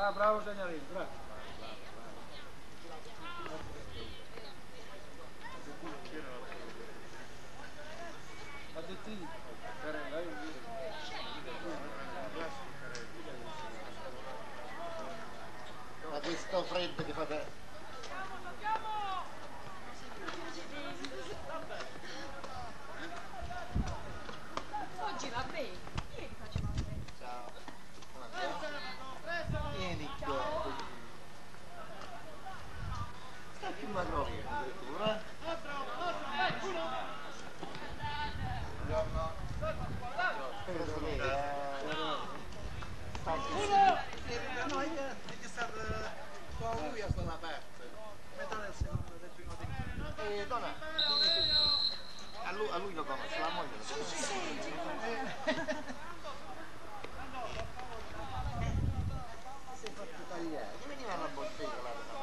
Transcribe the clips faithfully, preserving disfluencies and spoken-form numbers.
Ah, bravo segnalino, bravo. Addetti, ma questo freddo che fa per... Oggi va bene, ieri faceva bene. Ciao. Vieni qua. Sta più magro che addirittura. Buongiorno. Penso che sta più... No, è che sta con lui a quella parte. Metà del secondo del primo tempo. Eh, donna, a lui, a lui lo conosce, la moglie lo conosce. Si è fatto tagliare. Che veniva la bottega là della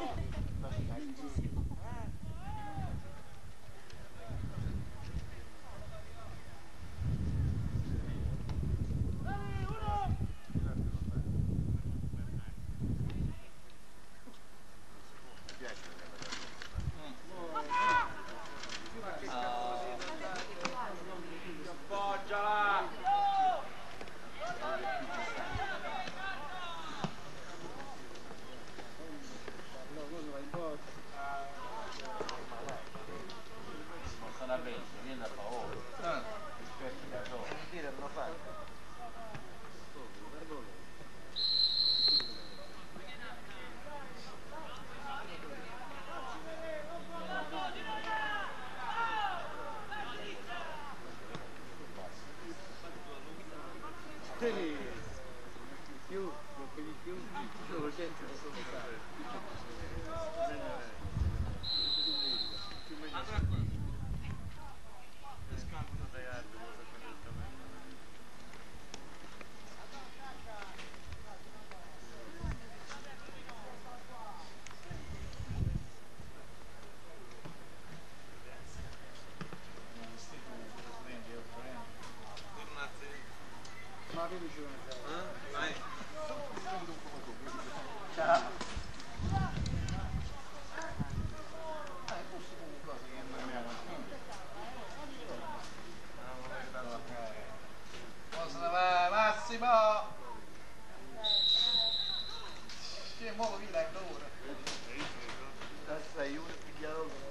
più, quelli più, sono gente che sono ma che dicevo? Vai. Ciao. Cosa va Massimo? Che muovo via da ora. Sei uno pigliato.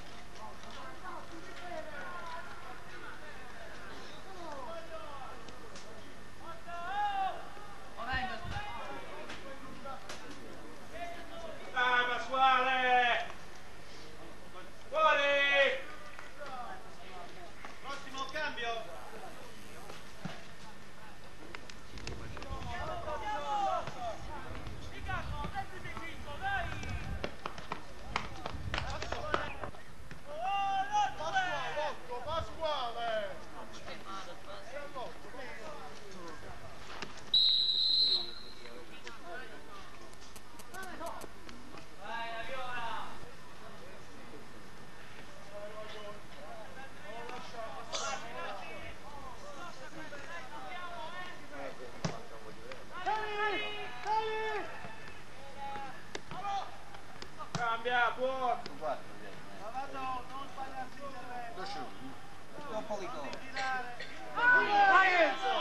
Cambia, buono! Ma vado, non sbagliarsi intervento! Un po' di gol! Vai Enzo!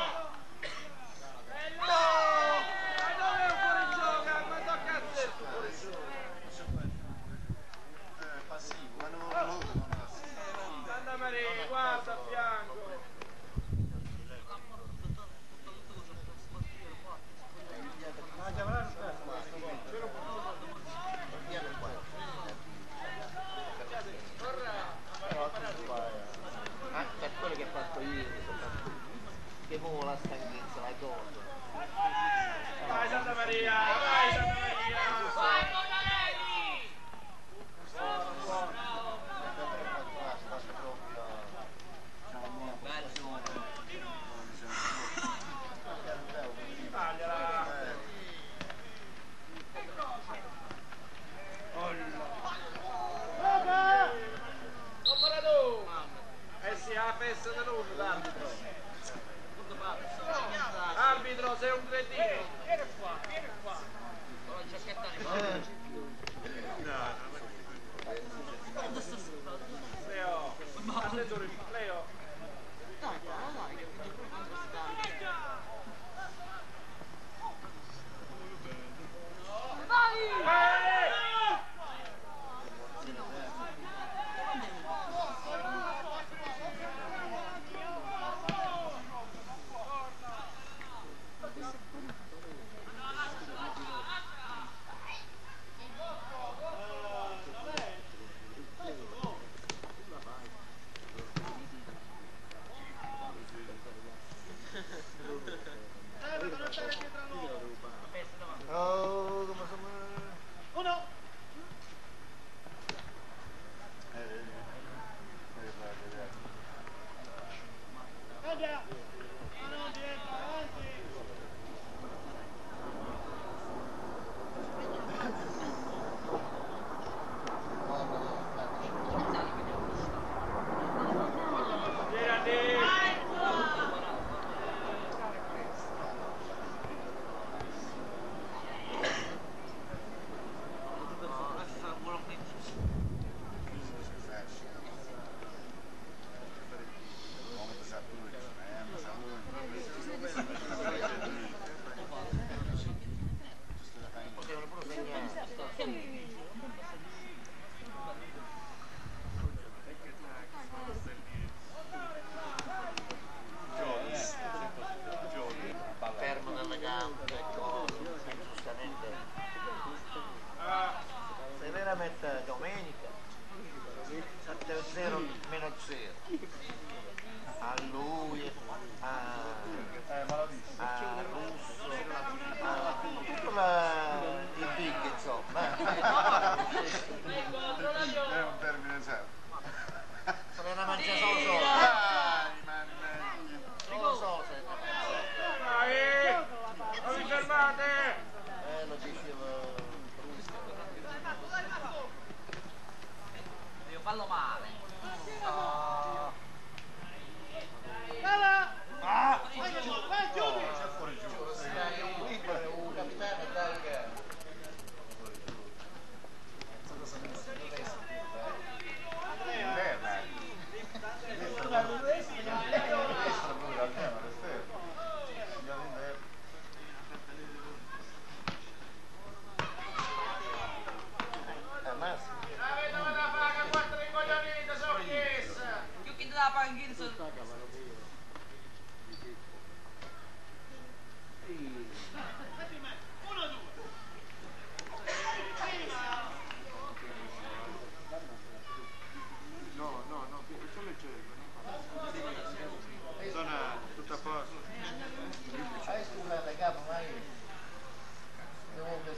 No! Ma dove è un fuorigioco? Ma tocca a te il fuorigioco! Eh, passivo, ma non lo non passivo. Santa Maria, guarda a fianco! Ma chiamerà il per quello che ha fatto ieri, che come la stanchezza, la cosa. Vai Santa Maria, vai Santa Maria! Vai Monarelli! Tagliala! Eh sì, la festa dell'uno l'arbitro. Arbitro, sei un cretino. Vieni qua, vieni qua.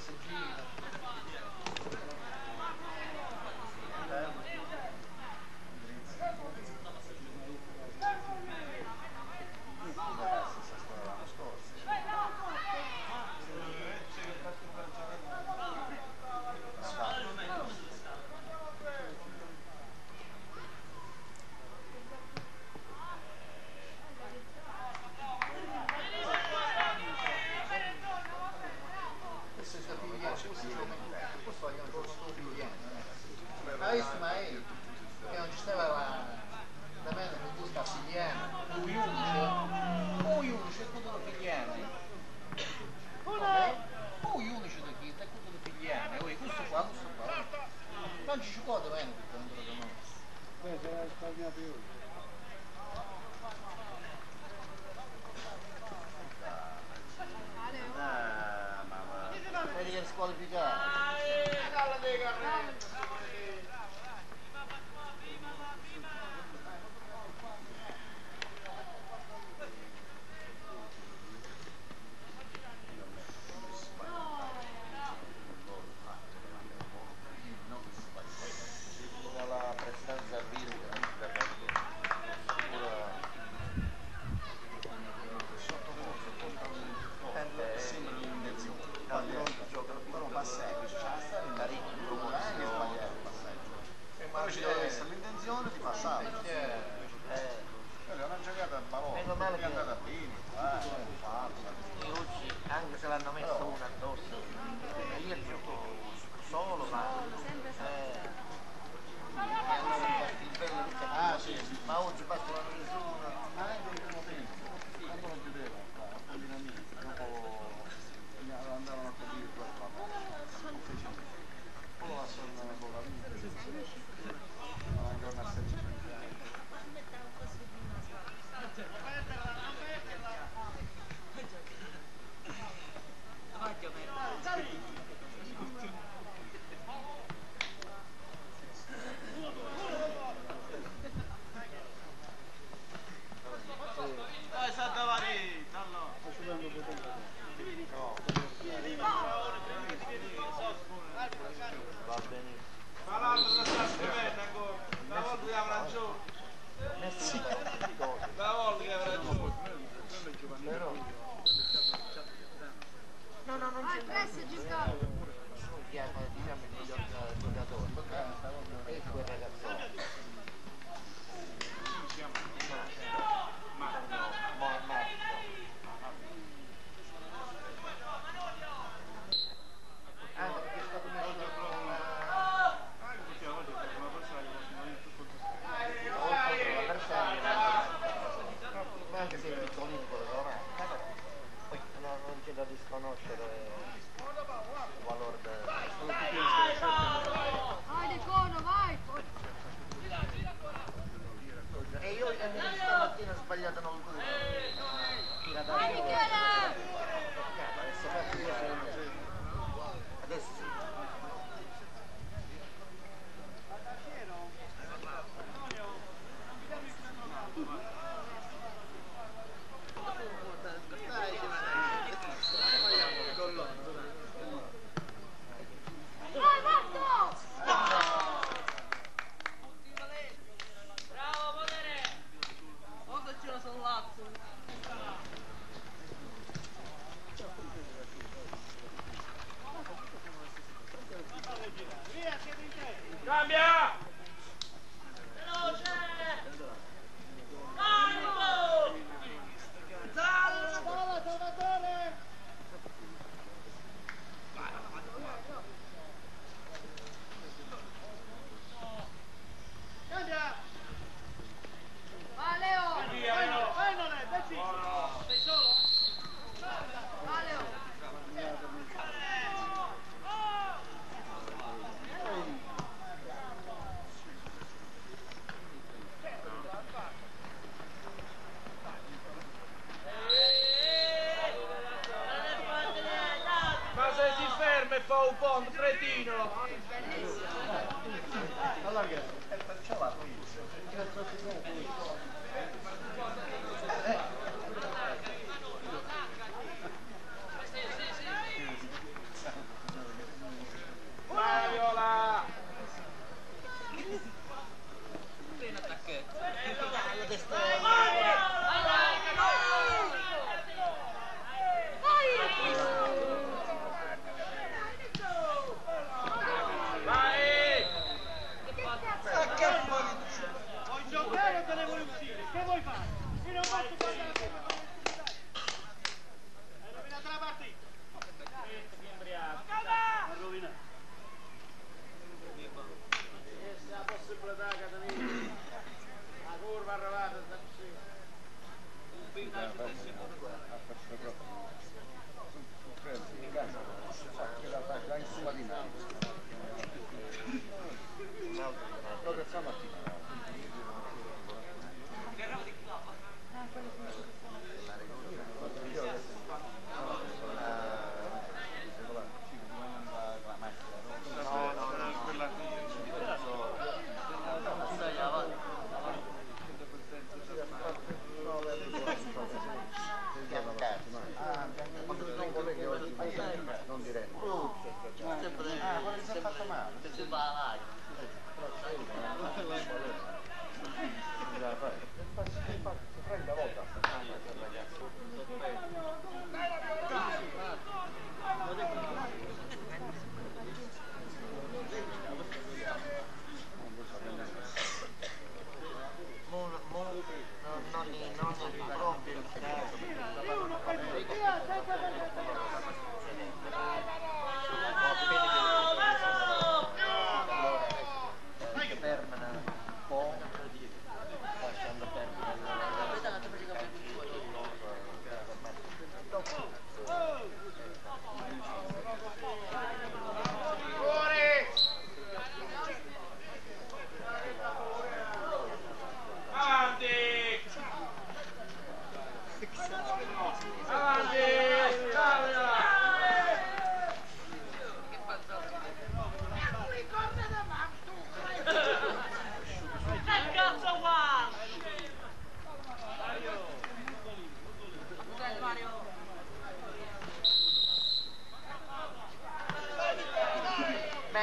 Sì,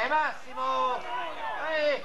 Dai Massimo! Dai!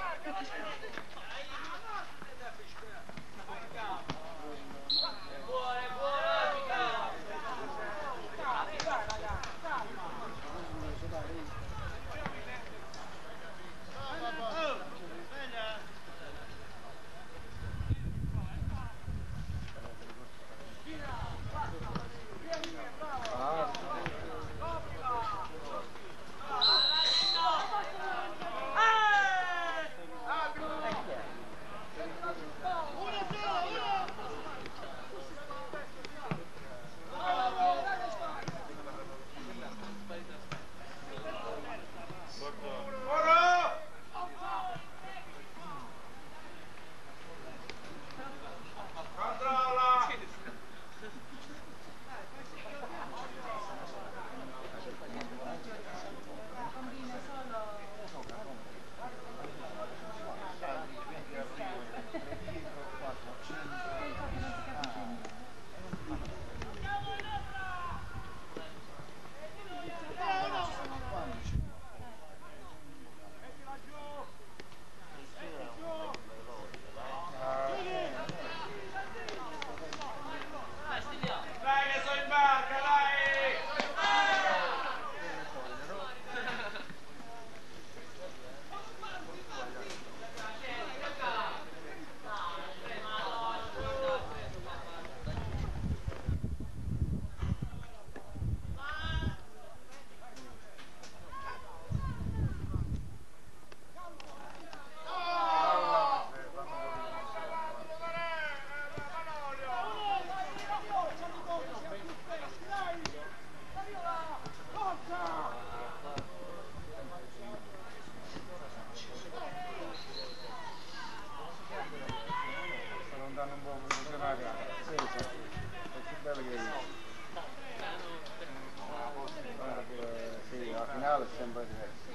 Sempre diverso,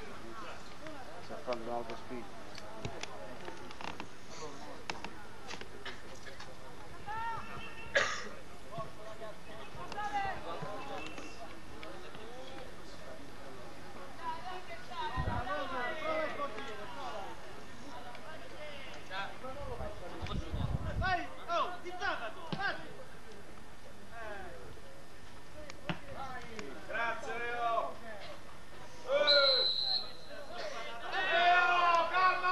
si affronta un altro spirito. Grazie Leo! Eh! Leo, calma!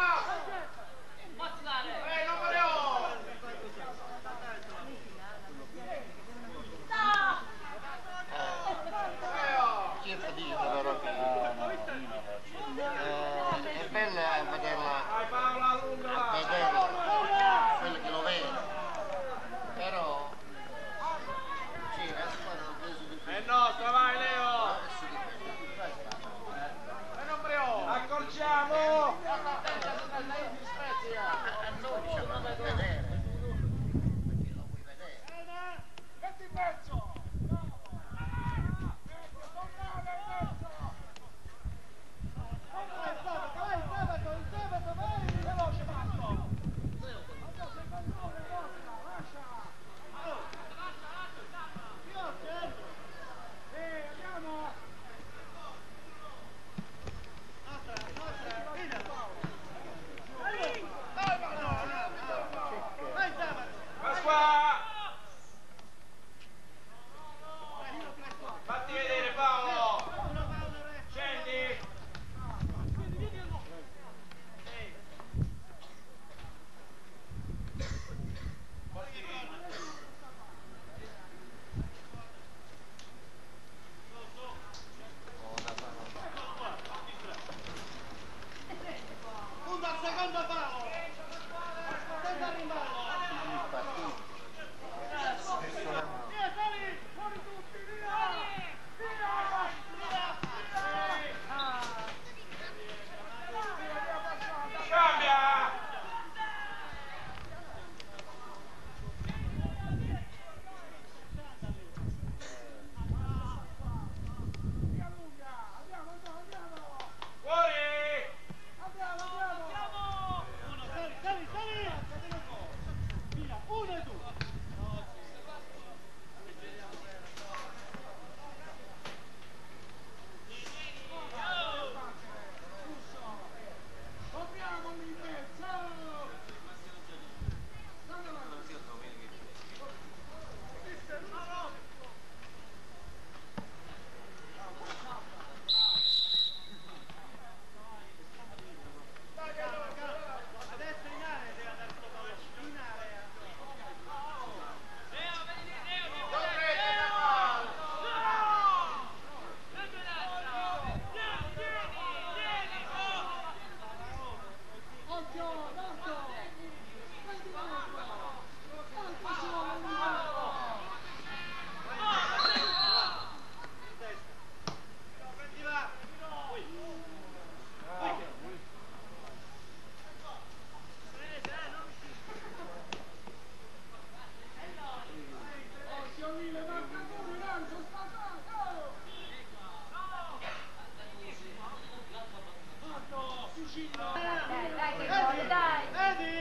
Dai, che gol, dai!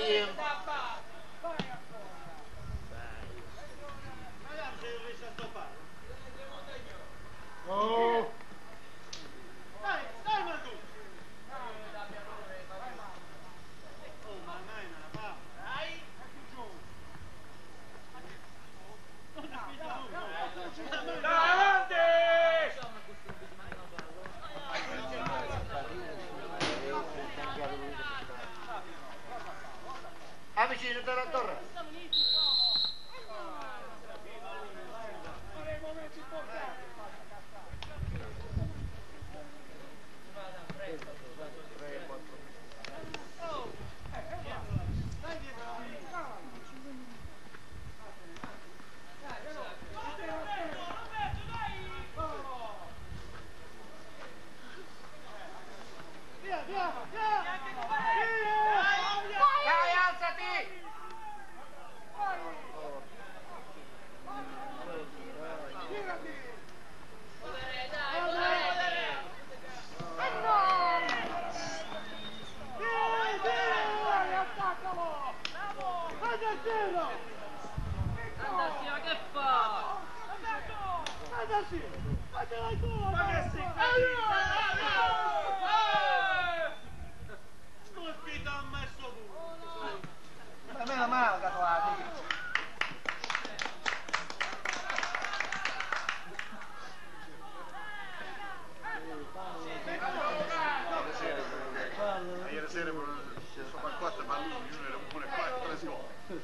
Sì. Oh! Avvicino dalla torre. Dai, alzati! Andarsi, ma che fa? Ma meno male che trovate. Ieri sera sono quattro ma lui non era buone quattro le scuole.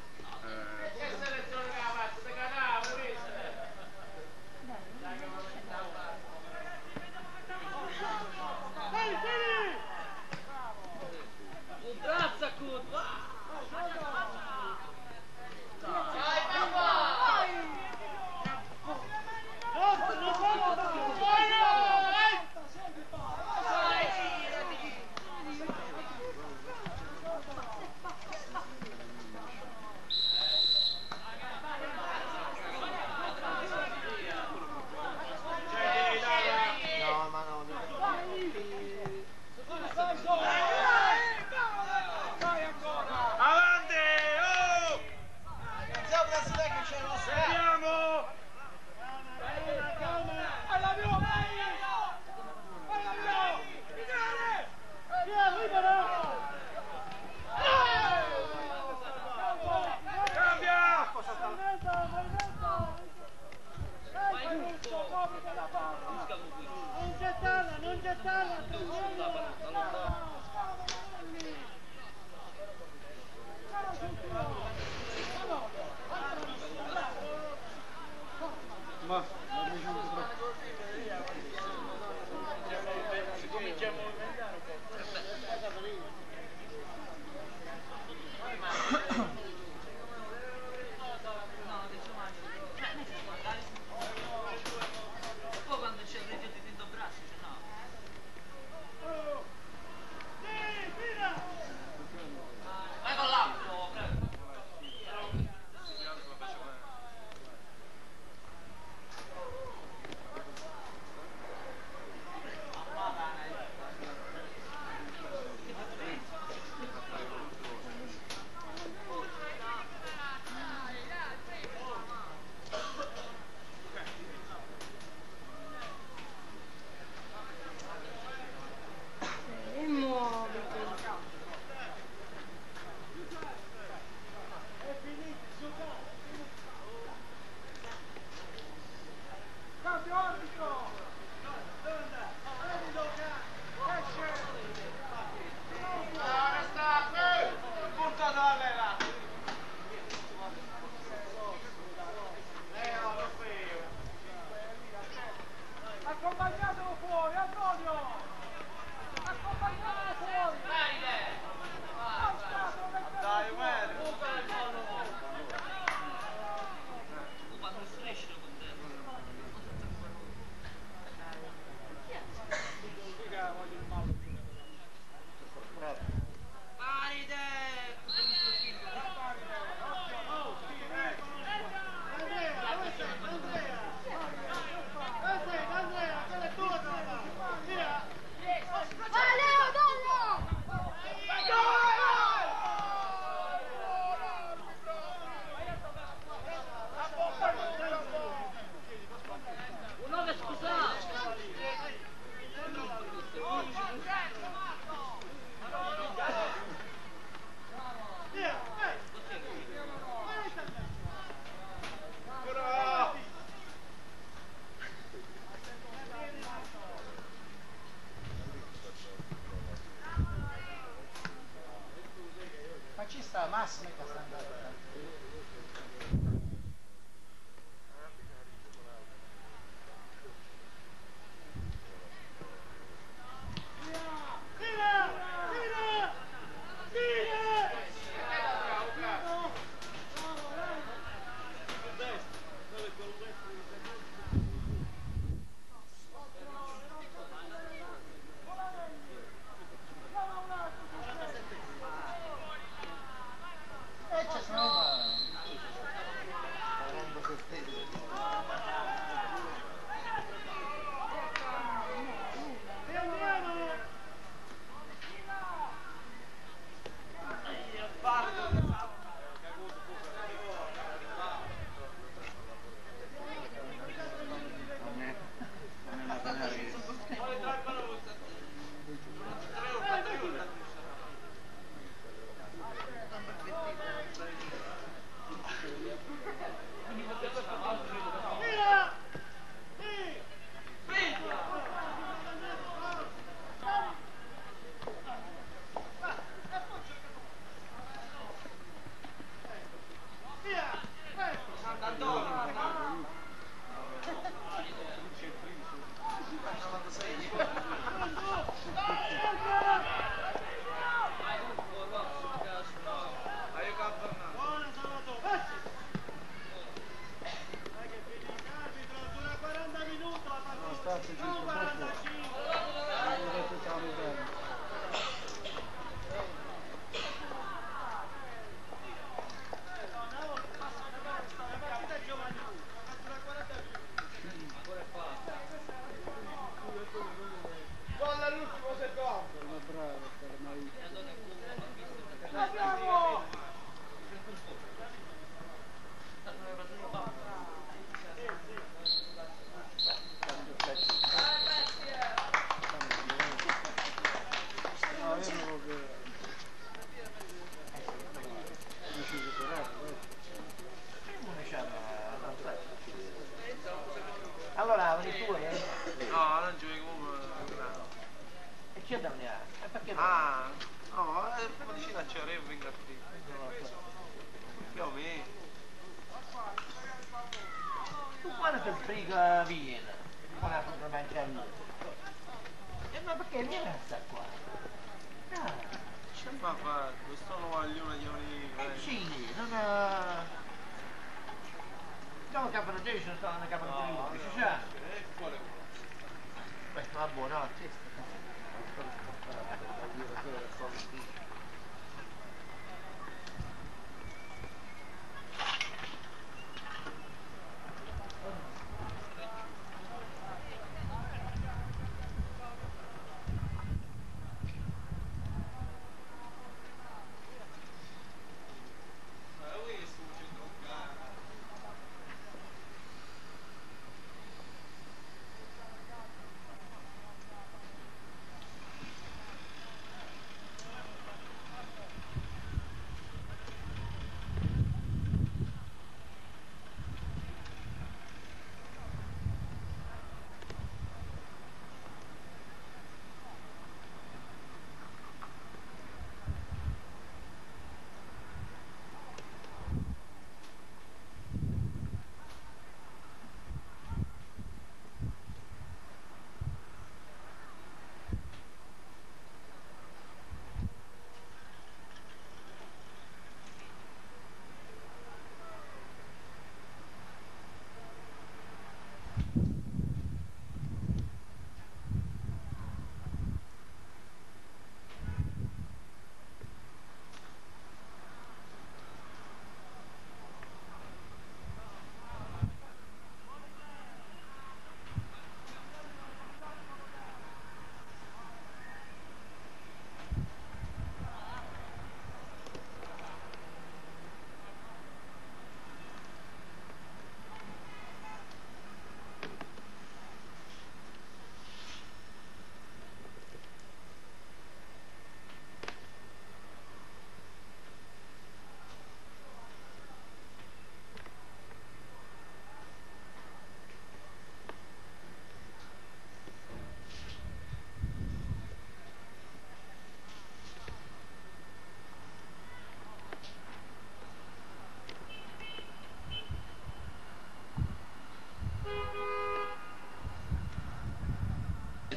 massima che sta andando. Allora, vedi tu, eh? No, non giochi comunque. E c'è da un'altra? E perché no? Ah, no, eh, come dici la c'era, io vengo a te. Io mi. Tu quando ti sbriga vieni? Con la tua mangiare? E ma perché vieni a sta qua? Ah, Che fa a fare? Questo non voglio una eh giovane. sì, non ha... Stiamo capo di sono stato nella capo di lui, ci sa? Beh, va buono, no, sì.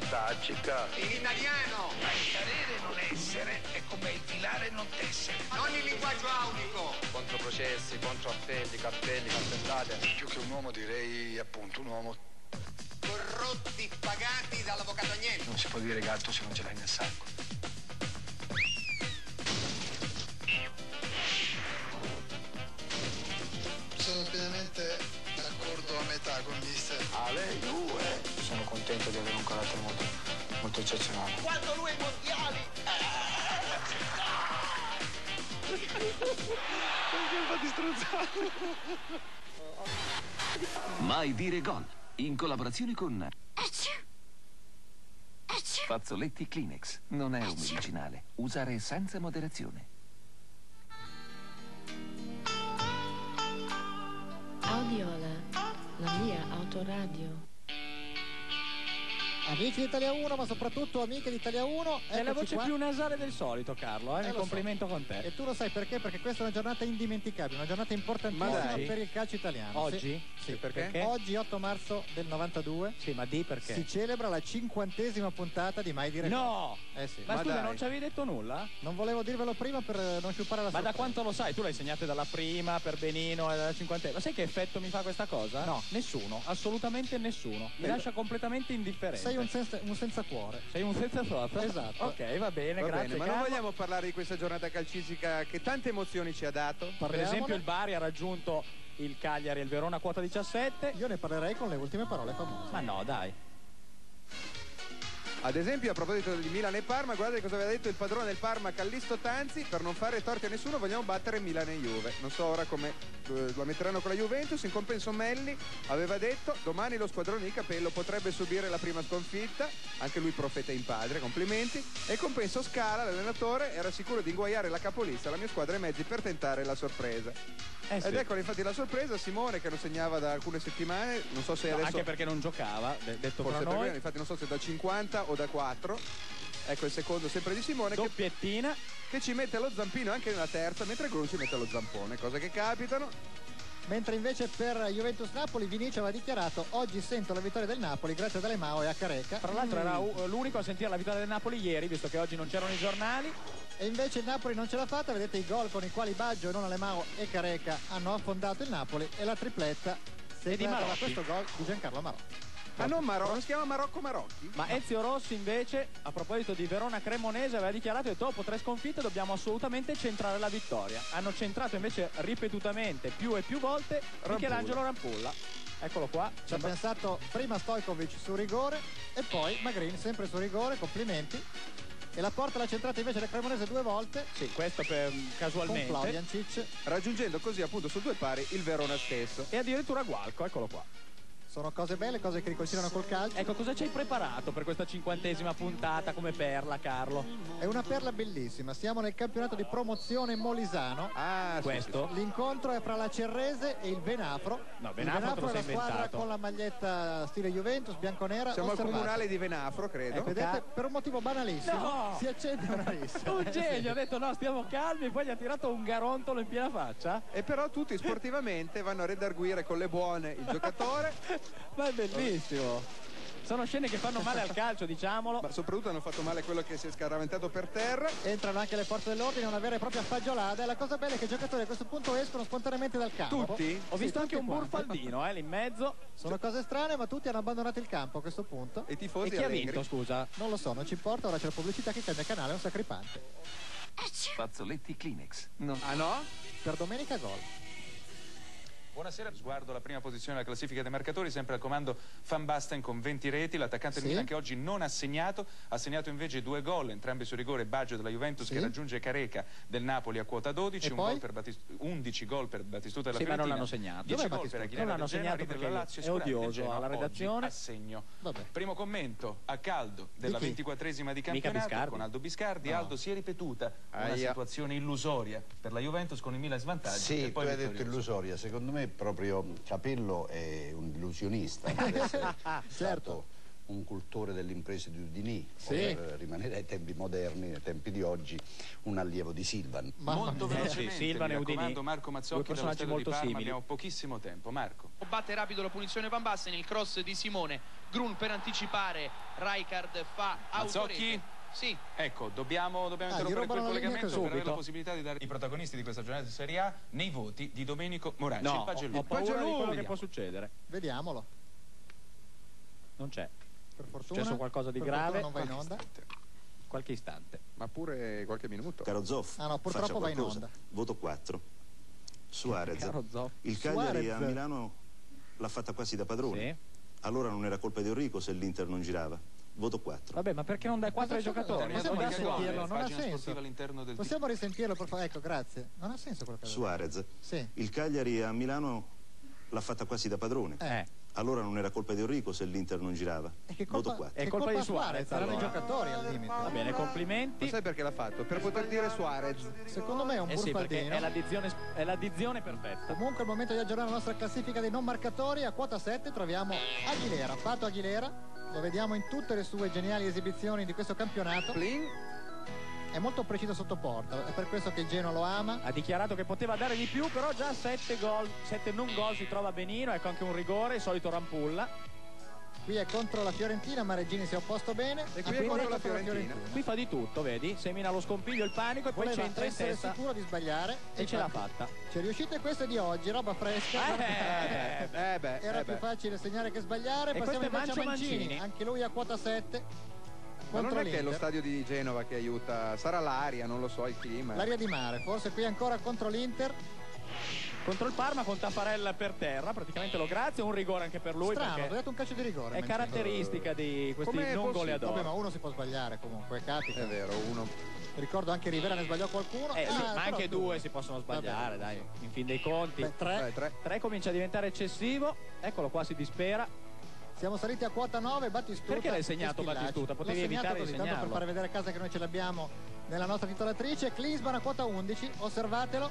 Tacica. In italiano! Cadere non essere è come il filare non tessere. Non in linguaggio aulico! Controprocessi, controappelli, cappelli, cappellate. Più che un uomo direi appunto un uomo. Corrotti pagati dall'avvocato Agnelli. Non si può dire gatto se non ce l'hai nel sacco. Sono pienamente d'accordo a metà con mister. A lei due. Sono contento di avere un carattere molto, molto eccezionale. Quando lui ai mondiali! Mai dire gol, in collaborazione con Fazzoletti Kleenex. Non è un medicinale. Usare senza moderazione. Audiola, la mia autoradio. Amici di Italia uno, ma soprattutto amiche di Italia uno, è la voce qua. più nasale del solito, Carlo, eh? Eh, Un complimento so. con te. E tu lo sai perché? Perché questa è una giornata indimenticabile, una giornata importantissima per il calcio italiano. Oggi? Sì, sì. Perché? perché? Oggi otto marzo del novantadue. Sì, ma di perché? Si celebra la cinquantesima puntata di Mai Dire No! Eh sì. Ma, Ma scusa, dai. non ci avevi detto nulla? Non volevo dirvelo prima per non sciupare la Ma sorpresa. da quanto lo sai? Tu l'hai segnato dalla prima, per Benino e dalla cinquantesima. Ma sai che effetto mi fa questa cosa? No. Nessuno, assolutamente nessuno. Mi Beh, lascia completamente indifferente. Sei un senza, un senza cuore. Sei un senza sorte. Esatto. Ok, va bene, Va grazie. bene, ma Carlo. non vogliamo parlare di questa giornata calcistica che tante emozioni ci ha dato? Per esempio il Bari ha raggiunto il Cagliari e il Verona quota diciassette. Io ne parlerei con le ultime parole famose. Ma no, dai. Ad esempio, a proposito di Milan e Parma, guardate cosa aveva detto il padrone del Parma, Callisto Tanzi: per non fare torti a nessuno vogliamo battere Milan e Juve. Non so ora come eh, la metteranno con la Juventus. In compenso Melli aveva detto: domani lo squadrone di Capello potrebbe subire la prima sconfitta, anche lui profeta in padre, complimenti. E in compenso Scala, l'allenatore, era sicuro di inguaiare la capolista, la mia squadra e mezzi, per tentare la sorpresa. Eh sì. Ed eccola infatti la sorpresa, Simone che non segnava da alcune settimane, non so se No, adesso... anche perché non giocava, de- detto Forse fra per noi. me, infatti non so se da cinquanta o da quattro. Ecco il secondo sempre di Simone che, Doppiettina. che ci mette lo zampino anche nella terza, mentre Grun ci mette lo zampone, cose che capitano. Mentre invece per Juventus Napoli Vinicius aveva dichiarato: oggi sento la vittoria del Napoli grazie a Dalemao e a Careca. Tra l'altro era u- l'unico a sentire la vittoria del Napoli ieri, visto che oggi non c'erano i giornali. E invece il Napoli non ce l'ha fatta, vedete i gol con i quali Baggio, non Alemao e Careca hanno affondato il Napoli, e la tripletta E di segnata da Marocchi. questo gol di Giancarlo Marocchi. Ah, non Marocco, non si chiama Marocco Marocchi? Ma Ezio Rossi invece, a proposito di Verona Cremonese, aveva dichiarato che dopo tre sconfitte dobbiamo assolutamente centrare la vittoria. Hanno centrato invece ripetutamente, più e più volte, Michelangelo Rampulla. Eccolo qua. Ci ha pensato prima Stojkovic su rigore e poi Magrin sempre su rigore, complimenti. E la porta l'ha centrata invece da Cremonese due volte. Sì, questo per, casualmente. Con Floriancic. Raggiungendo così appunto su due pari il Verona stesso. E addirittura Gualco, eccolo qua. Sono cose belle, cose che riconciliano col calcio. Ecco, cosa ci hai preparato per questa cinquantesima puntata come perla, Carlo? È una perla bellissima. Siamo nel campionato di promozione molisano. Ah, questo? L'incontro è fra la Cerrese e il Venafro. No, il Venafro te lo Venafro è la sei squadra inventato. con la maglietta stile Juventus, bianconera. Siamo al Osservate. comunale di Venafro, credo. Eh, vedete, per un motivo banalissimo, No! si accende una rissa. Un genio, ha detto no, stiamo calmi, e poi gli ha tirato un garontolo in piena faccia. E però tutti sportivamente vanno a redarguire con le buone il giocatore. Ma è bellissimo. Sono scene che fanno male al calcio, diciamolo. Ma soprattutto hanno fatto male quello che si è scaraventato per terra. Entrano anche le forze dell'ordine, una vera e propria fagiolata. E la cosa bella è che i giocatori a questo punto escono spontaneamente dal campo. Tutti? Ho Sì, visto anche tutti un quanti. burfaldino, eh, lì in mezzo. Sono cose strane, ma tutti hanno abbandonato il campo a questo punto. E i tifosi E chi ha allegri. vinto, scusa? Non lo so, non ci importa, ora c'è la pubblicità che cambia canale, è un sacripante. Fazzoletti Kleenex. Non... Ah no? Per domenica gol. Buonasera, sguardo alla prima posizione della classifica dei marcatori, sempre al comando Van Basten con venti reti, l'attaccante del Sì. Milan che oggi non ha segnato, ha segnato invece due gol, entrambi su rigore, Baggio della Juventus Sì. che raggiunge Careca del Napoli a quota dodici, E un poi? gol per Batist- undici gol per Battistuta della Sì, ma non Fiorentina, l'hanno segnato. dieci Dov'è gol per Battistuta? Aguilera Non l'hanno del Genoa, segnato River perché della Lazio e è Sperati del odioso Genoa, alla oggi redazione. assegno. Vabbè. Primo commento a caldo della chi? ventiquattresima di Mica campionato Biscardi? con Aldo Biscardi. No. Aldo, si è ripetuta una Aia. situazione illusoria per la Juventus con il Milan in svantaggio Sì, e tu poi hai detto vittorioso. illusoria, secondo me proprio Capello è un illusionista, deve essere Certo. stato un cultore delle imprese di Udinì, Sì. per rimanere ai tempi moderni, ai tempi di oggi, un allievo di Silvan. Mamma Molto mia. velocemente, Sì, Silvan mi e Udinì, raccomando, Marco due Mazzocchi dallo personaggi stadio di molto Parma, simili. abbiamo pochissimo tempo. Marco. Batte rapido la punizione Van Basten, il cross di Simone Grun per anticipare, Rijkaard fa Mazzocchi? autorete. Sì. Ecco, dobbiamo, dobbiamo Ah, gli interrompere quel rubano la linea collegamento così. per avere la Subito. possibilità di dare i protagonisti di questa giornata di Serie A nei voti di Domenico Moranci. No, il Pagello. ho paura di quello che Vediamo. può succedere. Vediamolo. Non c'è. Per È fortuna. successo qualcosa di per grave. fortuna non va in onda. Qualche istante. Ma pure qualche minuto. Caro Zoff, Ah no, purtroppo faccia va in qualcosa. onda. Voto quattro. Suarez. Caro Zoff. Il Cagliari Suarez. a Milano l'ha fatta quasi da padrone. Sì. Allora non era colpa di Enrico se l'Inter non girava. Voto quattro. Vabbè, ma perché non dai quattro ai giocatori? Possiamo Non dai risentirlo, gol. non ha Pagina senso. sportiva all'interno del Possiamo risentirlo, per favore? Ecco, grazie. Non ha senso quello che ha detto. Suarez. Sì. Il Cagliari a Milano l'ha fatta quasi da padrone. Eh. Allora non era colpa di Enrico se l'Inter non girava. E che colpa, Voto quattro. È che colpa colpa di Suarez, erano i allora. giocatori al limite. Va bene, Ma complimenti. sai perché l'ha fatto? Per poter dire Suarez. Secondo me è un Eh sì, perché burfaldino. è l'addizione, è l'addizione perfetta. Comunque è il momento di aggiornare la nostra classifica dei non marcatori. A quota sette troviamo Aguilera, Pato Aguilera. Lo vediamo in tutte le sue geniali esibizioni di questo campionato. Plin. È molto preciso sotto porta, è per questo che il Genoa lo ama. Ha dichiarato che poteva dare di più, però già sette gol, sette non gol si trova benino. Ecco anche un rigore, il solito Rampulla. Qui è contro la Fiorentina, ma Reggini si è opposto bene. E qui Ah, è quindi contro la Fiorentina. Qui fa di tutto, vedi? Semina lo scompiglio, il panico e poi Voleva c'entra in essere testa sicuro di sbagliare e ce l'ha infatti fatta. Ci è riuscito e questo è di oggi, roba fresca. Eh, Eh beh, Era eh più beh. facile segnare che sbagliare. E Passiamo questo è invece a Mancio Mancini. Mancini. Anche lui a quota sette. Ma non contro è che è lo l'Inter. stadio di Genova che aiuta, sarà l'aria, non lo so, il clima. L'aria di mare, forse qui ancora contro l'Inter. Contro il Parma con Taffarella per terra, praticamente lo grazia, un rigore anche per lui. Strano, ho perché dato un calcio di rigore. è Mancini. caratteristica di questi Com'è non possibile? goleador. Vabbè, ma uno si può sbagliare comunque, capita. È vero, uno. Ricordo anche Rivera ne sbagliò qualcuno. Eh, sì, Ah, ma però anche due si possono sbagliare, dai, in fin dei conti. Beh, tre. Beh, tre. Tre comincia a diventare eccessivo, eccolo qua, si dispera. Siamo saliti a quota nove, Battistuta. Perché l'hai segnato e Schillaci. Battistuta? Potevi L'ho segnato evitare di così, tanto per segnarlo. fare vedere a casa che noi ce l'abbiamo nella nostra titolatrice. Klinsmann a quota undici, osservatelo.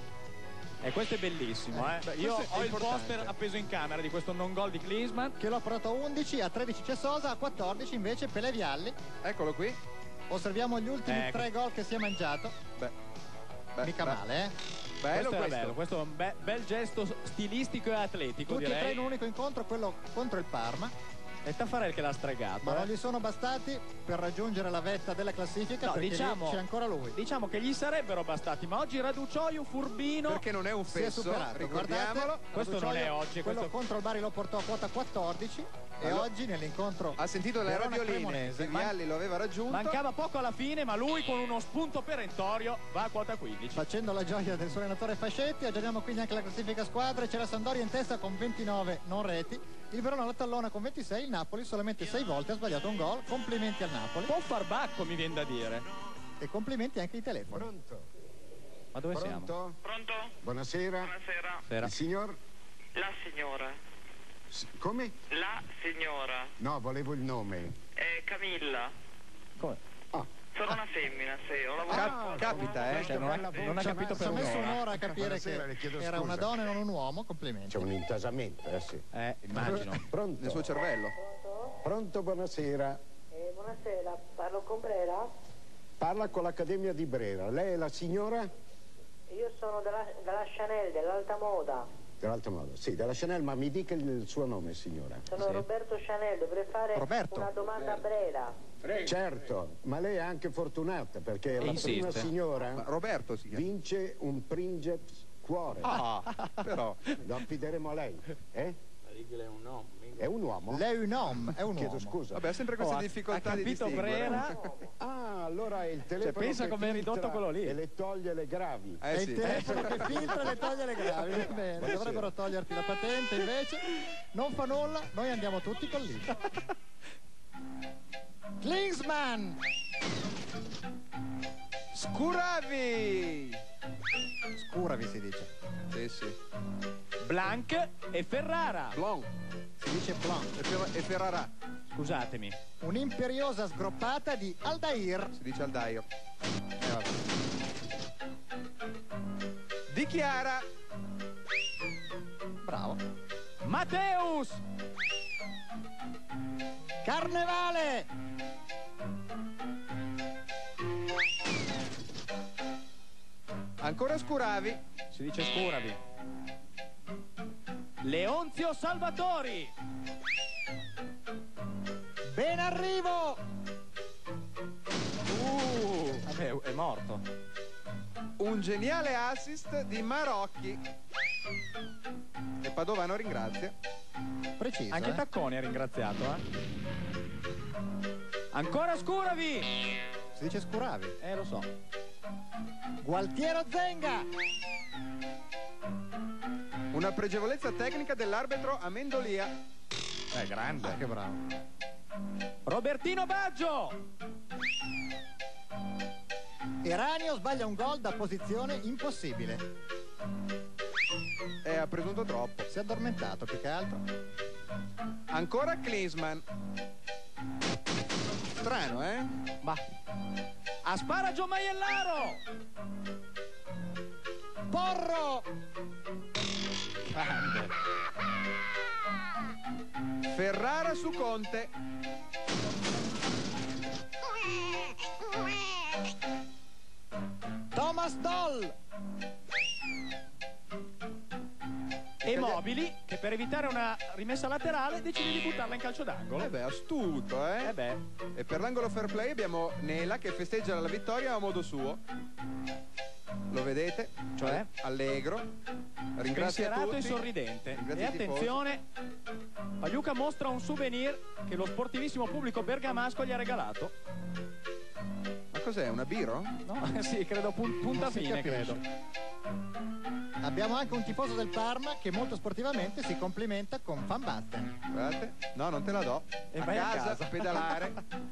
E questo è bellissimo, eh. Beh, Io questo è ho il importante. poster appeso in camera di questo non gol di Klinsmann. Che l'ho portato a undici, a tredici c'è Sosa, a quattordici invece Pelé Vialli. Eccolo qui. Osserviamo gli ultimi Ecco. tre gol che si è mangiato. Beh. Beh, Mica beh. male, eh. Bello questo era questo. bello, questo è un be- bel gesto stilistico e atletico, Tutti e tre direi. in un unico incontro, quello contro il Parma. È Taffarel che l'ha stregato. Ma eh. non gli sono bastati per raggiungere la vetta della classifica, No, perché lì diciamo, c'è ancora lui. diciamo che gli sarebbero bastati, ma oggi Raducioiu furbino. Perché non è un Si è fesso, superato, ricordiamolo. guardate, Questo non Raducioio, è oggi, quello questo- contro il Bari lo portò a quota quattordici e Allora- oggi nell'incontro Ha sentito le Verona radioline. Cremonese. Vialli lo aveva raggiunto. Mancava poco alla fine, ma lui con uno spunto perentorio va a quota quindici. Facendo la gioia del suo allenatore Fascetti, aggiorniamo quindi anche la classifica squadre. C'è la Sampdoria in testa con ventinove non reti, il Verona alla tallona con ventisei, il Napoli solamente sei volte ha sbagliato un gol. Complimenti al Napoli. Può far bacco, mi viene da dire. E complimenti anche ai telefoni. Pronto? Ma dove siamo? Pronto? Pronto? Buonasera. Buonasera. Sera. Il signor? La signora. S- Come? La signora. No, volevo il nome. È Camilla. Come? Sono una femmina, sì. Ho lavorato. Cap- capita, eh. Cioè, non, ha, non ha Ci ha- capito ci per ha messo un'ora. un'ora a capire Buonasera, le che chiedo era scusa. una donna e non un uomo. Complimenti. C'è un intasamento, eh sì. Eh, immagino. Pronto? Nel suo cervello. Pronto, buonasera. Eh, buonasera, parlo con Brera? Parla con l'Accademia di Brera. Lei è la signora? Io sono della, della Chanel, dell'alta moda. Dell'altro modo. Sì, della Chanel, ma mi dica il suo nome, signora. Sono Roberto Chanel, dovrei fare Roberto. una domanda a Brera. Certo, ma lei è anche fortunata perché la insiste. prima signora Ma Roberto si chiama. vince un Princeps cuore. Ah, però. Lo affideremo a lei, eh? È un uomo. È un uomo? Lei è un uomo, è un Chiedo uomo. scusa. Vabbè, ha sempre queste Oh, ha- difficoltà ha di capito distinguere. Brera? Ah, allora è il telefono pensa che com'è filtra ridotto quello lì. e le toglie le gravi. Eh È sì. il telefono che filtra e le toglie le gravi. Va bene, Buonasera. dovrebbero toglierti la patente invece. Non fa nulla, noi andiamo tutti con lì. Klinsmann! Scuravi! Scuravi si dice. Sì, sì. Blanc e Ferrara. Blanc. Si dice Blanc. E, Fer- e Ferrara. Scusatemi. Un'imperiosa sgroppata di Aldair. Si dice Aldair. Eh, vabbè. Dichiara. Bravo. Matteus. Carnevale! Ancora Scuravi. Si dice Scuravi. Leonzio Salvatori. Ben arrivo! Uh, vabbè, è morto. Un geniale assist di Marocchi. E Padovano ringrazia. Preciso. Anche eh? Tacconi ha ringraziato, eh. Ancora Scuravi! Si dice Scuravi. Eh, lo so. Gualtiero Zenga! Una pregevolezza tecnica dell'arbitro Amendolia. È grande. Ah, che bravo. Robertino Baggio! Eranio sbaglia un gol da posizione impossibile. E ha presunto troppo. Si è addormentato più che altro. Ancora Klinsmann. Strano, eh? Ma Asparagio Maiellaro! Porro! Grande. Ferrara su Conte. Thomas Doll! E Mobili, che per evitare una rimessa laterale decide di buttarla in calcio d'angolo. Eh beh, astuto, eh? Eh beh. E per l'angolo fair play abbiamo Nela che festeggia la vittoria a modo suo. Lo vedete? Cioè? Allegro. Ringrazia Pensierato tutti. e sorridente. Ringrazia E i tifosi. attenzione, Pagliuca mostra un souvenir che lo sportivissimo pubblico bergamasco gli ha regalato. Ma cos'è? Una biro? No? Sì, credo pun- punta Non si fine, capisce. credo. Abbiamo anche un tifoso del Parma che molto sportivamente si complimenta con Van Basten. Guardate. No, non te la do. E a vai a casa, casa. a pedalare.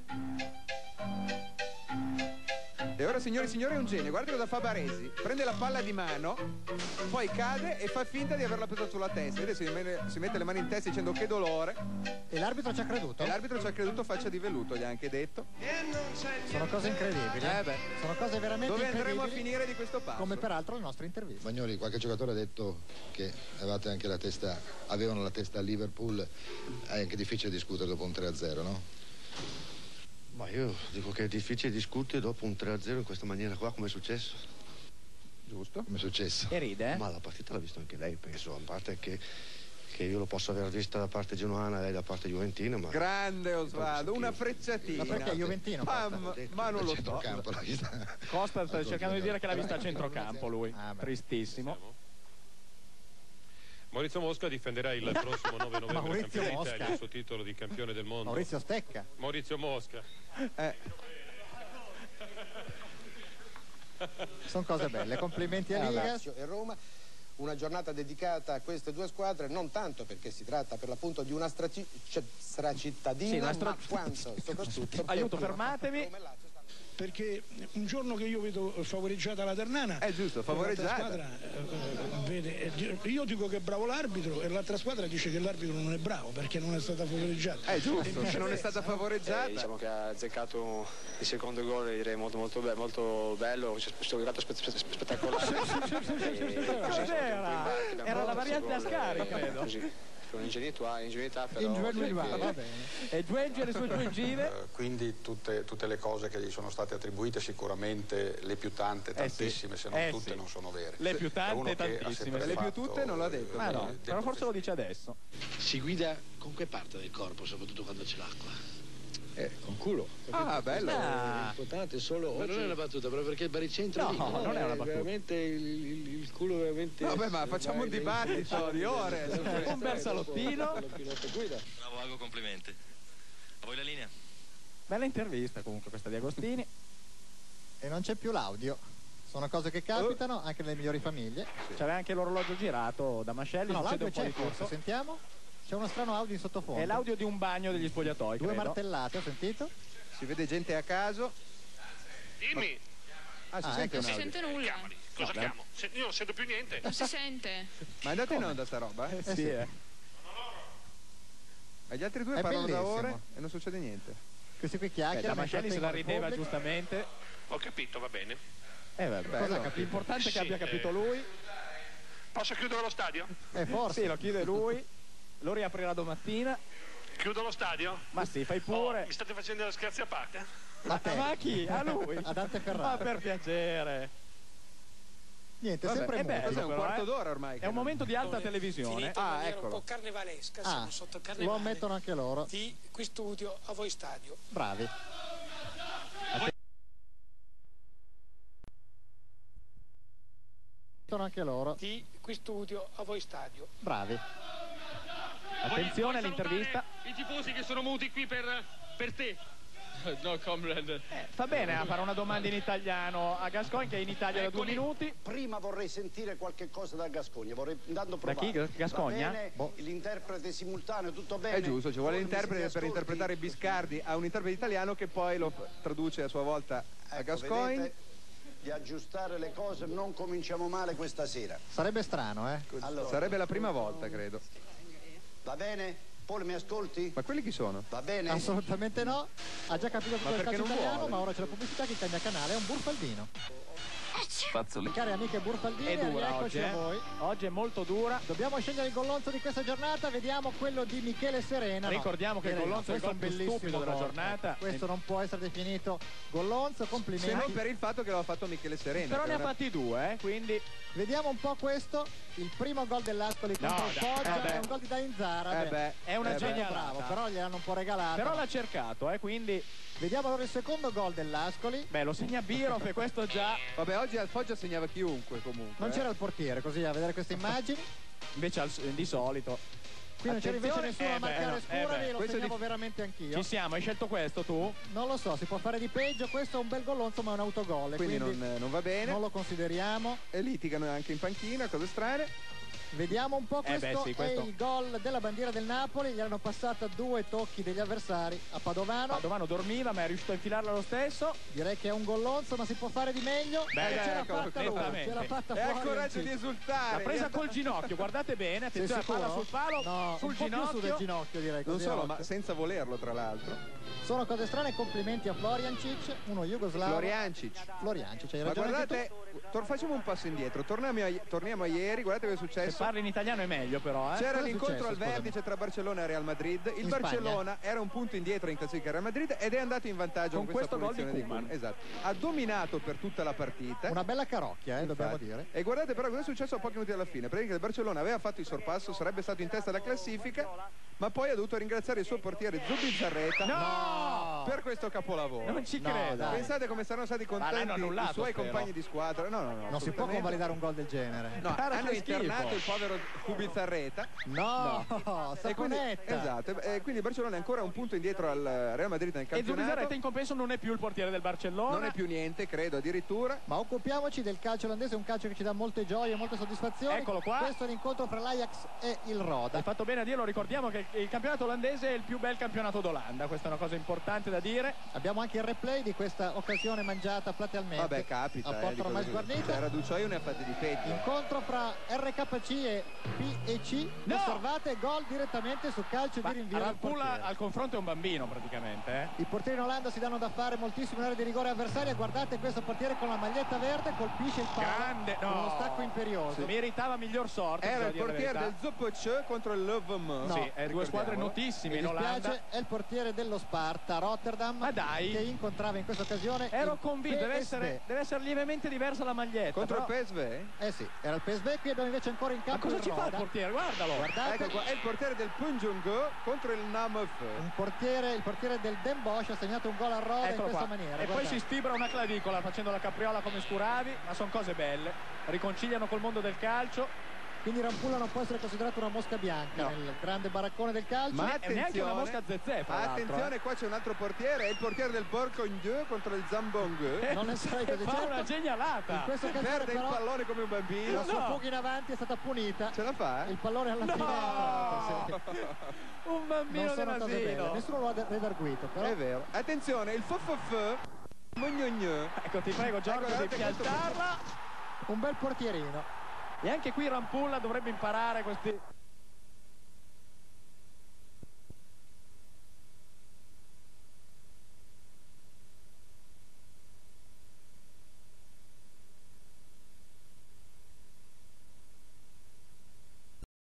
E ora, signori e signori, è un genio. Guardalo da Fabaresi. Prende la palla di mano, poi cade e fa finta di averla presa sulla testa. Vedete, si, mette- si mette le mani in testa dicendo che dolore. E l'arbitro ci ha creduto? E l'arbitro ci ha creduto faccia di velluto, gli ha anche detto. Sono cose incredibili. Eh beh. Sono cose veramente Dove andremo a incredibili, finire di questo passo? come peraltro le nostre interviste. Bagnoli, qualche giocatore ha detto che avevate anche la testa, avevano la testa a Liverpool, è anche difficile discutere dopo un tre a zero, no? Ma io dico che è difficile discutere dopo un tre a zero in questa maniera qua, come è successo. Giusto? Come è successo? E ride, eh? Ma la partita l'ha vista anche lei, penso, a parte che, che io lo posso aver vista da parte genuana, lei da parte juventina, ma... Grande Osvaldo, una frecciatina. Ma perché è Juventino? Ah, Costa? ma, ma non lo so. Centrocampo l'ha vista. Costa sta cercando di dire che l'ha vista a centrocampo lui. Ah, beh. Tristissimo. Maurizio Mosca difenderà il prossimo nove novembre Maurizio campione Mosca. d'Italia il suo titolo di campione del mondo. Maurizio Stecca. Maurizio Mosca. Eh. Sono cose belle. Complimenti a Ligas. Lazio e Roma. Una giornata dedicata a queste due squadre, non tanto perché si tratta per l'appunto di una straci- c- stracittadina, Sì, una stra- ma quanto soprattutto Aiuto, fermatemi. Perché un giorno che io vedo favoreggiata la Ternana è giusto, favoreggiata. squadra, eh, vede, eh, io dico che è bravo l'arbitro e l'altra squadra dice che l'arbitro non è bravo perché non è stata favoreggiata. È giusto, se non è stata favoreggiata. Eh, diciamo che ha azzeccato il secondo gol, direi molto molto, be- molto bello, c'è questo grato spe- spe- spe- spettacolare. Cos'era? Era la variante Ascari, credo. Così. Con ingenuità, ingenuità però... Ingenuità, che- va bene. E Giuegge le sue gengive. Eh, quindi tutte, tutte le cose che gli sono state attribuite, sicuramente le più tante, tantissime, se non Eh tutte, sì. non sono vere. Le più È tante, uno che ha tantissime. sempre Le più fatto, tutte non l'ha detto. Ma eh, no, detto però forse così. lo dice adesso. Si guida con che parte del corpo, soprattutto quando c'è l'acqua? Eh, con culo. Ah, bello. È importante solo. Ma non è una battuta, proprio perché il baricentro No, lì. non è una battuta. Veramente il, il, il culo veramente. Vabbè, ma facciamo un dibattito di ore. su questo. Un bel salottino. Bravo Ago, complimenti. A voi la linea. Bella intervista comunque questa di Agostini. E non c'è più l'audio. Sono cose che capitano anche nelle migliori famiglie. C'aveva anche l'orologio girato da Mascelli. No, succede l'audio un po' c'è di forse, tutto. sentiamo. C'è uno strano audio in sottofondo. È l'audio di un bagno degli spogliatoi, Due credo. martellate, ho sentito? Si vede gente a caso. Dimmi. Ah, si Ah, sente ecco. un Non si audio. sente nulla. Chiamali. Cosa No, chiamo? Se- io non sento più niente. Non si sente. Ma è andata in onda sta roba? Eh, Eh? sì, sì. eh. Ma gli altri due È parlano da bellissimo. ore e non succede niente. Questi qui Eh, chiacchierano. da Mascelli se la rideva giustamente. giustamente. Ho capito, va bene. Eh vabbè, Bello. cosa ha capito? L'importante è che Sì, abbia capito eh. lui. Posso chiudere lo stadio? Eh, forse. Sì, lo chiude lui. Lo riaprirà domattina. Chiudo lo stadio? Ma sì, fai pure. Oh, mi state facendo delle scherzi a parte? A te. Ma a chi? A lui? A Dante Ma Ferrari. per piacere. Niente, Vabbè, sempre eh beh, muto. cos'è, un però, quarto eh. d'ora ormai. È un momento di alta televisione. Finita in Ah, maniera eccolo. un po' carnevalesca, Ah, siamo sotto lo carnevale. ammettono anche loro. Di qui studio a voi stadio. Bravi. Ammettono anche loro. Di qui studio a voi stadio. Bravi. Attenzione all'intervista. I tifosi che sono venuti qui per, per te. No, comrade. Eh, fa bene a fare una domanda in italiano a Gascoigne, che è in Italia da due minuti. Prima vorrei sentire qualche cosa da Gascogna, vorrei intanto Da provare. chi? Gascogna? Va bene? Boh. L'interprete simultaneo, tutto bene? È giusto, ci vuole Poi mi l'interprete si per ascolti? interpretare Biscardi a un interprete italiano che poi lo f- traduce a sua volta a Ecco, Gascoigne. vedete, di aggiustare le cose, non cominciamo male questa sera. Sarebbe strano, eh? Allora, Sarebbe la prima volta, credo. va bene? Paul, mi ascolti? Ma quelli chi sono? Va bene? Assolutamente no. Ha già capito tutto Ma il perché calcio non italiano, vuole? ma ora c'è la pubblicità che cambia canale. È un burfaldino. Fazzoli. Cari amiche burfaldine, È dura eccoci oggi, a eh? voi. Oggi è molto dura. Dobbiamo scegliere il gollonzo di questa giornata, vediamo quello di Michele Serena. No, Ricordiamo che il direi no, gollonzo è il questo gol più bellissimo stupido della gol. giornata. Questo non può essere definito gollonzo, complimenti. Se non per il fatto che l'ha fatto Michele Serena. Però che ne ha ora- fatti due, eh, quindi Vediamo un po' questo, il primo gol dell'Ascoli No, contro il dai, Foggia, eh beh. è un gol di Dainzara. Eh beh, è una eh beh. genialata. Bravo, però gliel'hanno un po' regalato. Però l'ha cercato, eh, quindi Vediamo allora il secondo gol dell'Ascoli. beh, lo segna Birov e questo già. Vabbè, oggi al Foggia segnava chiunque comunque. Non eh. c'era il portiere, così a vedere queste immagini. Invece al- di solito. Qui non c'era invece Attenzione, nessuno a eh beh, marcare no, eh Scurari, beh. lo Questo è segnavo di- veramente anch'io. Ci siamo, hai scelto questo tu? Non lo so, si può fare di peggio, questo è un bel gollonzo ma è un autogol. e Quindi, Quindi, non, non va bene. non lo consideriamo. E litigano anche in panchina, cose strane. Vediamo un po', Eh questo, beh, sì, questo- è il gol della bandiera del Napoli, gli hanno passata due tocchi degli avversari a Padovano. Padovano dormiva ma è riuscito a infilarla lo stesso. Direi che è un gollonzo ma si può fare di meglio. Beh, e ce l'ha eccolo, fatta lui, nettamente. ce l'ha fatta E ha il fuori. coraggio di L'ha esultare. presa in realtà- col ginocchio, guardate bene, Sei attenzione, sicuro? palla sul palo, No, sul un po' più su del ginocchio. ginocchio direi Non così. solo, a ma occhio. senza volerlo, tra l'altro. Sono cose strane, complimenti a Floriancic, uno jugoslavo. Floriancic. Floriancic, hai Ma ragione anche guardate, tu. tor- facciamo un passo indietro, torniamo a, torniamo a ieri, guardate cosa è Se successo. parli in italiano è meglio però, eh. C'era Cosa è l'incontro successo, al scusami? vertice tra Barcellona e Real Madrid. Il In Barcellona era un punto indietro in classifica Real Madrid ed è andato in vantaggio Con con, questa questo gol di punizione Koeman. Esatto. Ha dominato per tutta la partita. Una bella carocchia, eh, dobbiamo Infatti. dire. E guardate però cosa è successo a pochi minuti alla fine. Praticamente il Barcellona aveva fatto il sorpasso, sarebbe stato in testa alla classifica, ma poi ha dovuto ringraziare il suo portiere Zubizarreta No! per questo capolavoro. Non ci No, credo. dai. Pensate come saranno stati Ma l'hanno contenti i annullato, suoi spero. compagni di squadra. No, no, no. Non si può assolutamente. convalidare un gol del genere. No, Guarda hanno che schifo. internato il povero Zubizarreta. No, E quindi, Saponetta. esatto, e quindi il Barcellona è ancora un punto indietro al Real Madrid nel E campionato. Zubizarreta in compenso non è più il portiere del Barcellona. Non è più niente, credo addirittura. Ma occupiamoci del calcio olandese, un calcio che ci dà molte gioie e molte soddisfazioni. Eccolo qua. Questo è l'incontro fra l'Ajax e il Roda. Hai fatto bene a dirlo, ricordiamo che il campionato olandese è il più bel campionato d'Olanda, questa è una cosa importante da dire. Abbiamo anche il replay di questa occasione mangiata platealmente. Vabbè, capita. A eh, porta di ormai cose così. sguarnita. Cioè, Raducioio ne ha fatti di peggio. Incontro fra R K C e P e C. No! Osservate, gol direttamente su calcio Ma di rinvio del Rampulla portiere. al confronto è un bambino praticamente, eh. I portieri in Olanda si danno da fare moltissimo in area di rigore avversaria. Guardate questo portiere con la maglietta verde colpisce il palo Grande, no. con uno stacco imperioso. Meritava miglior sorte. Era bisogna il dire la portiere del verità. Zoppoce contro il Lovem. No, Sì, è due squadre notissime Mi in Olanda. dispiace, è il portiere dello Sparta Rotterdam. Ma dai. Che incontrava in questa occasione Ero il convinto, deve P S V. essere, deve essere lievemente diversa la maglietta. Contro però- il P S V? Eh sì, era il P S V, qui abbiamo invece ancora in Ma campo cosa il ci fa il Roda. portiere? Guardalo. Guardate, Ecco qua, è il portiere del Punjung contro il Namov. un portiere, il portiere del Den Bosch ha segnato un gol a Roda Eccolo in questa qua. maniera. E poi guardate. si sfibra una clavicola facendo la capriola come Scuravi, ma sono cose belle. Riconciliano col mondo del calcio. Quindi Rampulla non può essere considerato una mosca bianca No. nel grande baraccone del calcio. Ma E neanche una mosca zezé, fra l'altro, attenzione, eh. qua c'è un altro portiere, è il portiere del Borcondieu contro il Zambong. Non ne sarei così Fa certo. una genialata. In questa occasione Perde il però pallone come un bambino. la sua No. fuga in avanti è stata punita. Ce la fa? Il pallone alla No. fine è entrato, sì. Un bambino Non sono cose belle. dell'asilo. Nessuno lo ha redarguito, però È vero. Attenzione, il Fofof Mognogneux. Ecco, ti prego Giorgio Ecco, di guardate questo- piantarla. un bel portierino. E anche qui Rampulla dovrebbe imparare questi